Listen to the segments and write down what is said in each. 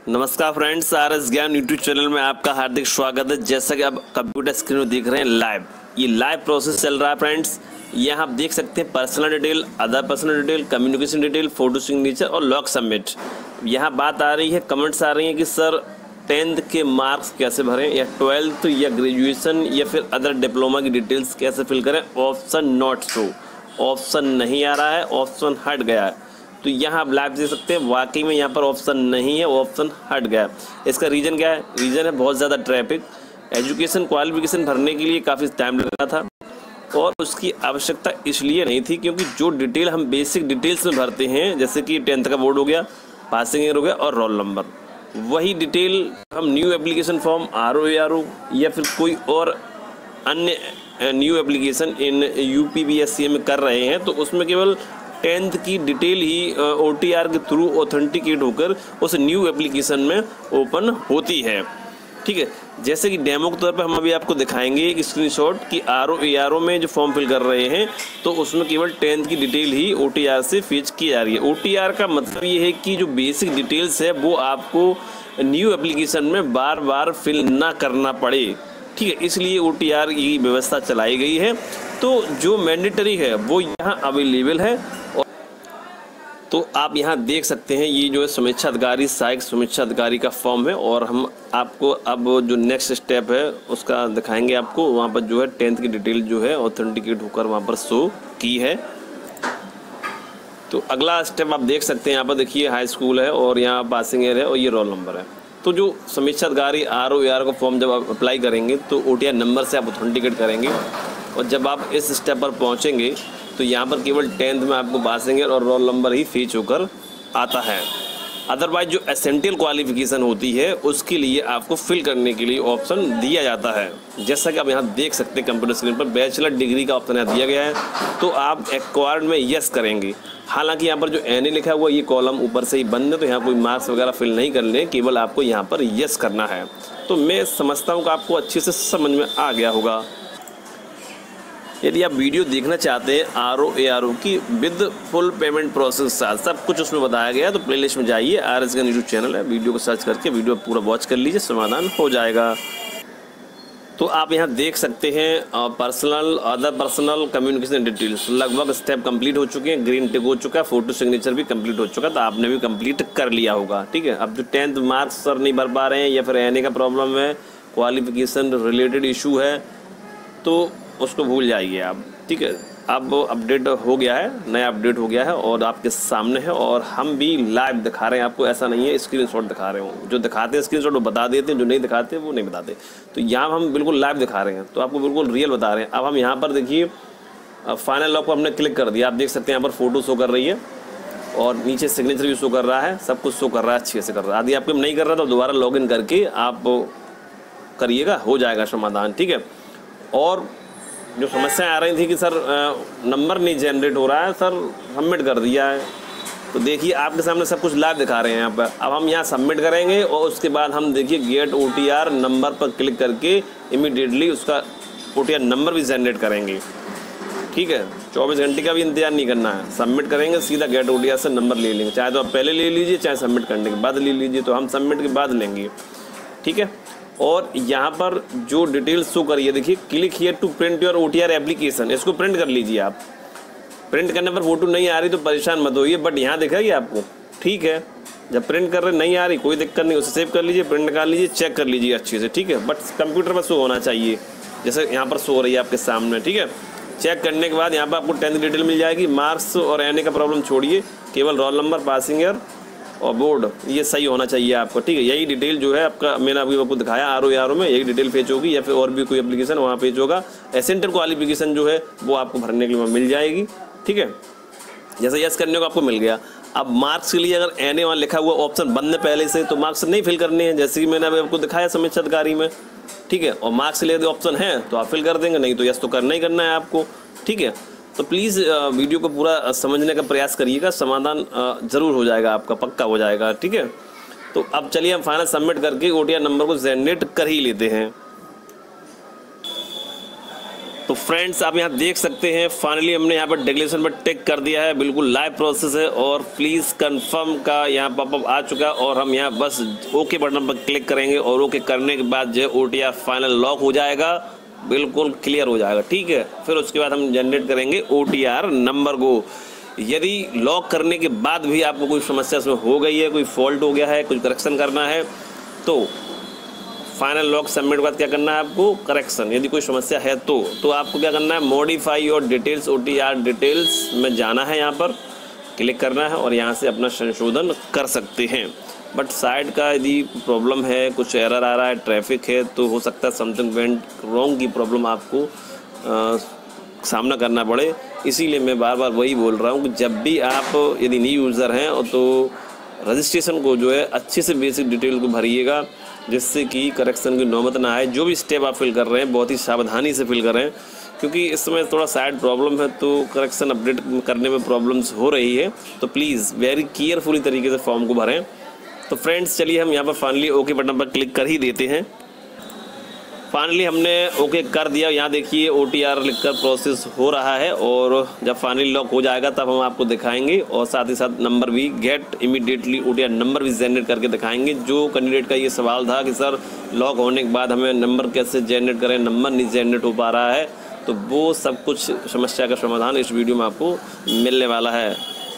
नमस्कार friends, RS Gyan YouTube channel में आपका हार्दिक स्वागत है। जैसा कि आप कंप्यूटर स्क्रीन में देख रहे हैं लाइव, ये लाइव प्रोसेस चल रहा है फ्रेंड्स। यहाँ आप देख सकते हैं personal detail, other personal detail, communication detail, photo signature और लॉक सबमिट। यहाँ बात आ रही है, कमेंट्स आ रही हैं कि सर 10th के मार्क्स कैसे भरें, या 12th या ग्रेजुएशन या फिर अदर डिप्लोमा की डिटेल्स कैसे फिल करें। ऑप्शन नॉट शो, ऑप्शन नहीं आ रहा है, ऑप्शन हट गया है। तो यहाँ आप लाइव देख सकते हैं, वाकई में यहाँ पर ऑप्शन नहीं है, ऑप्शन हट गया है। इसका रीज़न क्या है? रीज़न है बहुत ज़्यादा ट्रैफिक। एजुकेशन क्वालिफिकेशन भरने के लिए काफ़ी टाइम लग रहा था और उसकी आवश्यकता इसलिए नहीं थी क्योंकि जो डिटेल हम बेसिक डिटेल्स में भरते हैं, जैसे कि 10th का बोर्ड हो गया, पासिंग ईयर हो गया और रोल नंबर, वही डिटेल हम न्यू एप्लीकेशन फॉर्म RO या फिर कोई और अन्य न्यू एप्लीकेशन इन UPBSCA में कर रहे हैं, तो उसमें केवल 10th की डिटेल ही OTR के थ्रू ऑथेंटिकेट होकर उस न्यू एप्लीकेशन में ओपन होती है। ठीक है, जैसे कि डेमो के तौर पर हम अभी आपको दिखाएंगे एक स्क्रीनशॉट कि RO में जो फॉर्म फिल कर रहे हैं तो उसमें केवल 10th की डिटेल ही OTR से फीच की जा रही है। OTR का मतलब ये है कि जो बेसिक डिटेल्स है वो आपको न्यू एप्लीकेशन में बार बार फिल ना करना पड़े। ठीक है, इसलिए OTR की व्यवस्था चलाई गई है। तो जो मैंडेटरी है वो यहाँ अवेलेबल है। और तो आप यहाँ देख सकते हैं, ये जो है समीक्षा अधिकारी, सहायक समीक्षा अधिकारी का फॉर्म है। और हम आपको अब जो नेक्स्ट स्टेप है उसका दिखाएंगे आपको। वहाँ पर जो है 10th की डिटेल जो है ऑथेंटिकेट होकर वहाँ पर शो की है। तो अगला स्टेप आप देख सकते हैं, यहाँ पर देखिए हाई स्कूल है और यहाँ पासिंग ईयर है और ये रोल नंबर है। तो जो समीक्षा अधिकारी RO का फॉर्म जब आप अप्लाई करेंगे तो OTR नंबर से आप ऑथेंटिकेट करेंगे। और जब आप इस स्टेप पर पहुंचेंगे तो यहाँ पर केवल 10th में आपको पासिंग ईयर और रोल नंबर ही फीच होकर आता है। अदरवाइज जो एसेंशियल क्वालिफिकेशन होती है उसके लिए आपको फिल करने के लिए ऑप्शन दिया जाता है। जैसा कि आप यहाँ देख सकते हैं कंप्यूटर स्क्रीन पर बैचलर डिग्री का ऑप्शन यहाँ दिया गया है, तो आप एक्वायर्ड में यस करेंगे। हालांकि यहाँ पर जो NA लिखा हुआ ये कॉलम ऊपर से ही बंद है, तो यहाँ कोई मार्क्स वगैरह फिल नहीं करने, केवल आपको यहाँ पर यस करना है। तो मैं समझता हूँ कि आपको अच्छे से समझ में आ गया होगा। यदि आप वीडियो देखना चाहते हैं RO की विद फुल पेमेंट प्रोसेस साथ सब कुछ उसमें बताया गया है, तो प्लेलिस्ट में जाइए, RS का यूट्यूब चैनल है, वीडियो को सर्च करके वीडियो पूरा वॉच कर लीजिए, समाधान हो जाएगा। तो आप यहाँ देख सकते हैं personal, other personal, communication details, लगभग स्टेप कंप्लीट हो चुके हैं। ग्रीन टिक हो चुका है, फोटो सिग्नेचर भी कंप्लीट हो चुका है, तो आपने भी कंप्लीट कर लिया होगा। ठीक है, अब जो 10th मार्क्स सर नहीं भर पा रहे हैं या फिर NA का प्रॉब्लम है, क्वालिफिकेशन रिलेटेड इशू है, तो उसको भूल जाइए आप। ठीक है, अब अपडेट हो गया है, नया अपडेट हो गया है और आपके सामने है। और हम भी लाइव दिखा रहे हैं आपको, ऐसा नहीं है स्क्रीनशॉट दिखा रहे हो। जो दिखाते हैं स्क्रीनशॉट वो बता देते हैं, जो नहीं दिखाते वो नहीं बताते। तो यहाँ हम बिल्कुल लाइव दिखा रहे हैं, तो आपको बिल्कुल रियल बता रहे हैं। अब हम यहाँ पर देखिए फाइनल लॉक को हमने क्लिक कर दिया, आप देख सकते हैं यहाँ पर फोटो शो कर रही है और नीचे सिग्नेचर भी शो कर रहा है, सब कुछ शो कर रहा है, अच्छे से कर रहा है। यदि आपको नहीं कर रहा तो दोबारा लॉगिन करके आप करिएगा, हो जाएगा समाधान। ठीक है, और जो समस्याएं आ रही थी कि सर नंबर नहीं जनरेट हो रहा है, सर सबमिट कर दिया है, तो देखिए आपके सामने सब कुछ लाइव दिखा रहे हैं यहाँ पर। अब हम यहाँ सबमिट करेंगे और उसके बाद हम देखिए गेट OTR नंबर पर क्लिक करके इमीडिएटली उसका OTR नंबर भी जनरेट करेंगे। ठीक है, 24 घंटे का भी इंतजार नहीं करना है, सबमिट करेंगे सीधा गेट OTR से नंबर ले लेंगे। चाहे तो आप पहले ले लीजिए, चाहे सबमिट करने के बाद ले लीजिए, तो हम सबमिट के बाद लेंगे। ठीक है, और यहाँ पर जो डिटेल्स शो करिए, देखिए click here to print your OTR application, इसको प्रिंट कर लीजिए आप। प्रिंट करने पर फोटो नहीं आ रही तो परेशान मत होइए, बट यहाँ दिखाइए आपको। ठीक है, जब प्रिंट कर रहे नहीं आ रही कोई दिक्कत नहीं, उसे सेव कर लीजिए, प्रिंट निकाल लीजिए, चेक कर लीजिए अच्छे से। ठीक है, बट कंप्यूटर पर शो होना चाहिए, जैसे यहाँ पर शो हो रही है आपके सामने। ठीक है, चेक करने के बाद यहाँ पर आपको 10th डिटेल मिल जाएगी। मार्क्स और NA का प्रॉब्लम छोड़िए, केवल रोल नंबर, पासिंग ईयर और बोर्ड ये सही होना चाहिए आपको। ठीक है, यही डिटेल जो है आपका, मैंने अभी आपको दिखाया RO में यही डिटेल पेज होगी, या फिर और भी कोई एप्लीकेशन वहाँ पेज होगा। एसेंशियल क्वालिफिकेशन जो है वो आपको भरने के लिए मिल जाएगी। ठीक है, जैसे यस करने को आपको मिल गया। अब मार्क्स के लिए अगर NA वहाँ लिखा हुआ ऑप्शन बंद है पहले से, तो मार्क्स नहीं फिल करने हैं, जैसे कि मैंने अभी आपको दिखाया समीक्षा अधिकारी में। ठीक है, और मार्क्स के लिए ऑप्शन है तो आप फिल कर देंगे, नहीं तो यस तो करना ही करना है आपको। ठीक है, तो प्लीज़ वीडियो को पूरा समझने का प्रयास करिएगा, समाधान ज़रूर हो जाएगा आपका, पक्का हो जाएगा। ठीक है, तो अब चलिए हम फाइनल सबमिट करके OTR नंबर को जनरेट कर ही लेते हैं। तो फ्रेंड्स आप यहाँ देख सकते हैं फाइनली हमने यहाँ पर डिक्लेरेशन पर टिक कर दिया है, बिल्कुल लाइव प्रोसेस है और प्लीज़ कंफर्म का यहाँ पॉपअप आ चुका है और हम यहाँ बस ओके बटन पर क्लिक करेंगे और ओके करने के बाद जो OTR फाइनल लॉक हो जाएगा, बिल्कुल क्लियर हो जाएगा। ठीक है, फिर उसके बाद हम जनरेट करेंगे OTR नंबर को। यदि लॉक करने के बाद भी आपको कोई समस्या इसमें हो गई है, कोई फॉल्ट हो गया है, कुछ करेक्शन करना है, तो फाइनल लॉक सबमिट के बाद क्या करना है आपको, करेक्शन। यदि कोई समस्या है तो आपको क्या करना है, मॉडिफाई और डिटेल्स OTR डिटेल्स में जाना है, यहाँ पर क्लिक करना है और यहाँ से अपना संशोधन कर सकते हैं। बट साइट का यदि प्रॉब्लम है, कुछ एरर आ रहा है, ट्रैफिक है, तो हो सकता है समथिंग वेंट रॉन्ग की प्रॉब्लम आपको सामना करना पड़े। इसीलिए मैं बार बार वही बोल रहा हूँ कि जब भी आप यदि न्यू यूज़र हैं तो रजिस्ट्रेशन को जो है अच्छे से बेसिक डिटेल को भरिएगा, जिससे कि करेक्शन की नौबत ना आए। जो भी स्टेप आप फिल कर रहे हैं बहुत ही सावधानी से फिल करें, क्योंकि इस समय थोड़ा साइड प्रॉब्लम है तो करेक्शन अपडेट करने में प्रॉब्लम्स हो रही है। तो प्लीज़ वेरी केयरफुली तरीके से फॉर्म को भरें। तो फ्रेंड्स चलिए हम यहाँ पर फाइनली ओके बटन पर क्लिक कर ही देते हैं। फाइनली हमने ओके कर दिया। यहाँ देखिए OTR लिखकर प्रोसेस हो रहा है और जब फाइनली लॉक हो जाएगा तब हम आपको दिखाएंगे और साथ ही साथ नंबर भी गेट इमीडिएटली OTR नंबर भी जनरेट करके दिखाएंगे। जो कैंडिडेट का ये सवाल था कि सर लॉक होने के बाद हमें नंबर कैसे जनरेट करें, नंबर नहीं जनरेट हो पा रहा है, तो वो सब कुछ समस्या का समाधान इस वीडियो में आपको मिलने वाला है।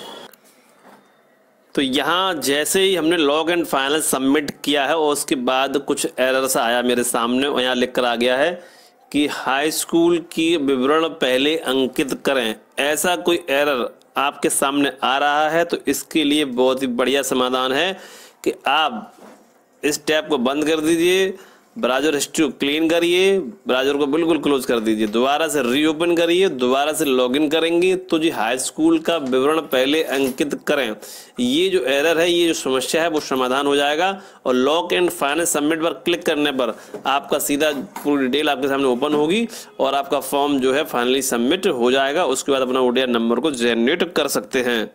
तो यहाँ जैसे ही हमने लॉग एंड फाइनल सबमिट किया है और उसके बाद कुछ एरर सा आया मेरे सामने और यहाँ लिख कर आ गया है कि हाई स्कूल की विवरण पहले अंकित करें। ऐसा कोई एरर आपके सामने आ रहा है तो इसके लिए बहुत ही बढ़िया समाधान है कि आप इस टैब को बंद कर दीजिए, ब्राउज़र हिस्ट्री को क्लीन करिए, ब्राउज़र को बिल्कुल क्लोज कर दीजिए, दोबारा से रीओपन करिए, दोबारा से लॉगिन करेंगे तो जी हाई स्कूल का विवरण पहले अंकित करें। ये जो एरर है, ये जो समस्या है वो समाधान हो जाएगा और लॉक एंड फाइनल सबमिट पर क्लिक करने पर आपका सीधा पूरी डिटेल आपके सामने ओपन होगी और आपका फॉर्म जो है फाइनली सबमिट हो जाएगा। उसके बाद अपना OTR नंबर को जनरेट कर सकते हैं।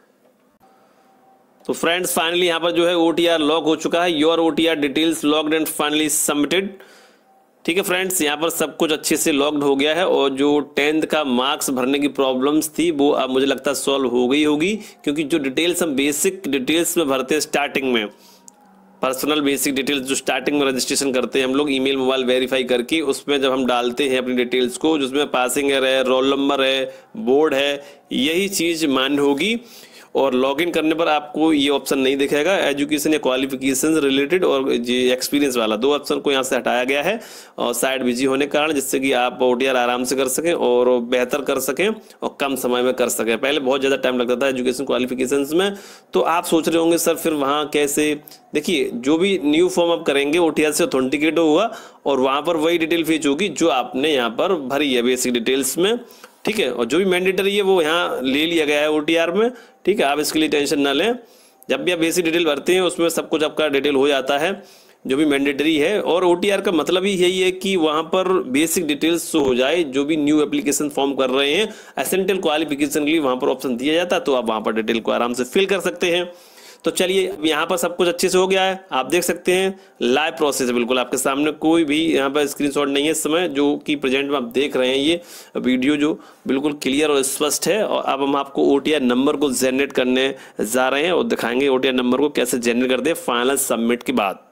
तो फ्रेंड्स फाइनली यहाँ पर जो है OTR लॉक हो चुका है। Your OTR details logged and finally submitted. ठीक है फ्रेंड्स, यहाँ पर सब कुछ अच्छे से लॉग्ड हो गया है और जो 10th का मार्क्स भरने की प्रॉब्लम्स थी वो अब मुझे लगता है सॉल्व हो गई होगी, क्योंकि जो डिटेल्स हम बेसिक डिटेल्स में भरते हैं स्टार्टिंग में, पर्सनल बेसिक डिटेल्स जो स्टार्टिंग में रजिस्ट्रेशन करते हैं हम लोग ईमेल मोबाइल वेरीफाई करके, उसमें जब हम डालते हैं अपनी डिटेल्स को, जिसमें पासिंग ईयर है, रोल नंबर है, बोर्ड है, यही चीज़ मान्य होगी। और लॉगिन करने पर आपको ये ऑप्शन नहीं दिखेगा, एजुकेशन या क्वालिफिकेशन रिलेटेड और ये एक्सपीरियंस वाला, दो ऑप्शन को यहाँ से हटाया गया है और साइट बिजी होने के कारण, जिससे कि आप OTR आराम से कर सकें और बेहतर कर सकें और कम समय में कर सकें। पहले बहुत ज़्यादा टाइम लगता था एजुकेशन क्वालिफिकेशंस में। तो आप सोच रहे होंगे सर फिर वहाँ कैसे, देखिए जो भी न्यू फॉर्म आप करेंगे OTR से ऑथेंटिकेट होगा और वहाँ पर वही डिटेल फीच होगी जो आपने यहाँ पर भरी है बेसिक डिटेल्स में। ठीक है, और जो भी मैंडेटरी है वो यहाँ ले लिया गया है OTR में। ठीक है, आप इसके लिए टेंशन ना लें। जब भी आप बेसिक डिटेल भरते हैं उसमें सब कुछ आपका डिटेल हो जाता है जो भी मैंडेटरी है। और OTR का मतलब ही यही है कि वहाँ पर बेसिक डिटेल्स हो जाए। जो भी न्यू एप्लीकेशन फॉर्म कर रहे हैं, एसेंशियल क्वालिफिकेशन के लिए वहाँ पर ऑप्शन दिया जाता है, तो आप वहाँ पर डिटेल को आराम से फिल कर सकते हैं। तो चलिए यहाँ पर सब कुछ अच्छे से हो गया है, आप देख सकते हैं लाइव प्रोसेस है बिल्कुल आपके सामने, कोई भी यहाँ पर स्क्रीनशॉट नहीं है इस समय, जो कि प्रेजेंट में आप देख रहे हैं। ये वीडियो जो बिल्कुल क्लियर और स्पष्ट है। और अब हम आपको OTR नंबर को जनरेट करने जा रहे हैं और दिखाएंगे OTR नंबर को कैसे जनरेट करते हैं फाइनल सबमिट के बाद।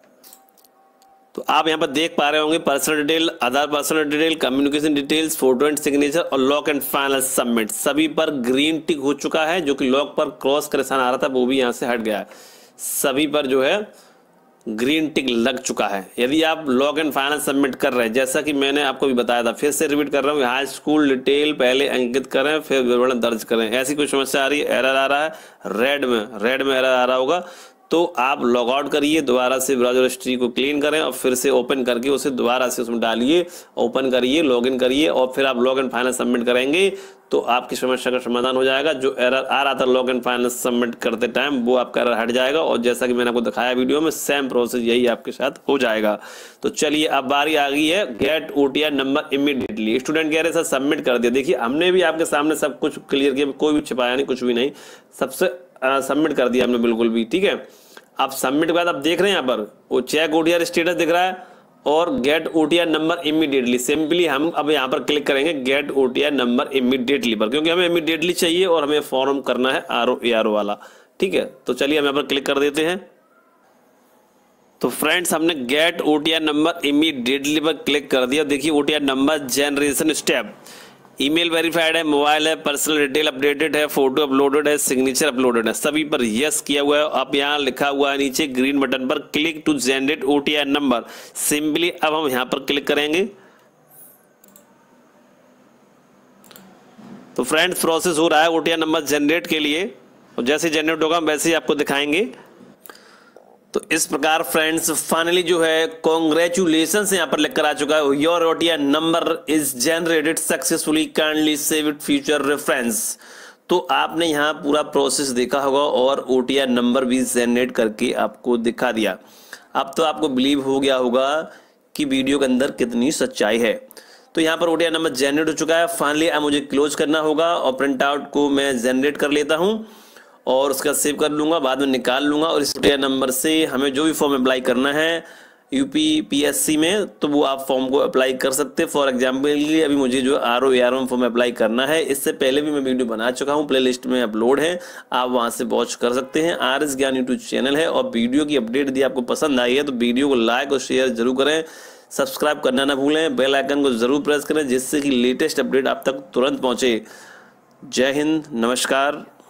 तो आप यहाँ पर देख पा रहे होंगे personal detail, other personal detail, communication details, photo and signature और लॉक एंड फाइनल सबमिट, सभी पर ग्रीन टिक हो चुका है। जो कि लॉक पर क्रॉस का निशान आ रहा था वो भी यहाँ से हट गया है, सभी पर जो है ग्रीन टिक लग चुका है। यदि आप लॉग एंड फाइनल सबमिट कर रहे हैं, जैसा कि मैंने आपको भी बताया था, फिर से रिपीट कर रहा हूँ, हाई स्कूल डिटेल पहले अंकित करें फिर विवरण दर्ज करें। ऐसी कोई समस्या आ रही है, एरर आ रहा है, रेड में एरर आ रहा होगा, तो आप लॉग आउट करिए, दोबारा से ब्राउज़र हिस्ट्री को क्लीन करें और फिर से ओपन करके उसे दोबारा से उसमें डालिए, ओपन करिए, लॉगिन करिए और फिर आप लॉग एंड फाइनल सबमिट करेंगे तो आपकी समस्या का समाधान हो जाएगा। जो एरर आ रहा था लॉग एंड फाइनल सबमिट करते टाइम, वो आपका एरर हट जाएगा और जैसा कि मैंने आपको दिखाया वीडियो में, सेम प्रोसेस यही आपके साथ हो जाएगा। तो चलिए अब बारी आ गई है get OTR number immediately. Student कह रहे सर सबमिट कर दिया, देखिए हमने भी आपके सामने सब कुछ क्लियर किया, कोई भी छिपाया नहीं, कुछ भी नहीं, सबसे सबमिट कर दिया हमने बिल्कुल भी। ठीक है, आप सबमिट के बाद आप देख रहे हैं यहाँ पर वो चेक OTR स्टेटस दिख रहा है और get OTR number immediately. Simply हम अब यहाँ पर क्लिक करेंगे गेट ओटीआर नंबर इमीडिएटली पर, क्योंकि हमें इमीडिएटली चाहिए और हमें फॉर्म करना है आरओ वाला। ठीक है, तो चलिए हम यहाँ पर क्लिक कर देते हैं। तो फ्रेंड्स हमने गेट ओटीआर नंबर इमीडिएटली पर क्लिक कर दिया। देखिए OTR number generation step, email verified है, मोबाइल है, पर्सनल डिटेल अपडेटेड है, फोटो अपलोडेड है, सिग्नेचर अपलोडेड है, सभी पर यस किया हुआ है। अब यहाँ लिखा हुआ है नीचे ग्रीन बटन पर click to generate OTR number. Simply अब हम यहाँ पर क्लिक करेंगे। तो फ्रेंड्स प्रोसेस हो रहा है ओटीआर नंबर जनरेट के लिए, और जैसे जनरेट होगा वैसे ही आपको दिखाएंगे। तो इस प्रकार फ्रेंड्स फाइनली जो है कॉन्ग्रेचुलेशंस यहाँ पर लिखकर आ चुका है, your OTR number is generated successfully, kindly save it future reference. तो आपने यहाँ पूरा प्रोसेस देखा होगा और ओटीआर नंबर भी जनरेट करके आपको दिखा दिया। अब तो आपको बिलीव हो गया होगा कि वीडियो के अंदर कितनी सच्चाई है। तो यहाँ पर ओटीआर नंबर जनरेट हो चुका है। फाइनली अब मुझे क्लोज करना होगा और प्रिंट आउट को मैं जनरेट कर लेता हूँ और उसका सेव कर लूंगा, बाद में निकाल लूंगा। और इस ओटीआर नंबर से हमें जो भी फॉर्म अप्लाई करना है यूपीपीएससी में, तो वो आप फॉर्म को अप्लाई कर सकते हैं। फॉर एग्जाम्पल अभी मुझे जो आरओ में फॉर्म अप्लाई करना है, इससे पहले भी मैं वीडियो बना चुका हूँ, प्लेलिस्ट में अपलोड है, आप वहाँ से वॉच कर सकते हैं। RS ज्ञान यूट्यूब चैनल है। और वीडियो की अपडेट यदि आपको पसंद आई है तो वीडियो को लाइक और शेयर जरूर करें, सब्सक्राइब करना ना भूलें, बेल आइकन को जरूर प्रेस करें जिससे कि लेटेस्ट अपडेट आप तक तुरंत पहुँचे। जय हिंद, नमस्कार।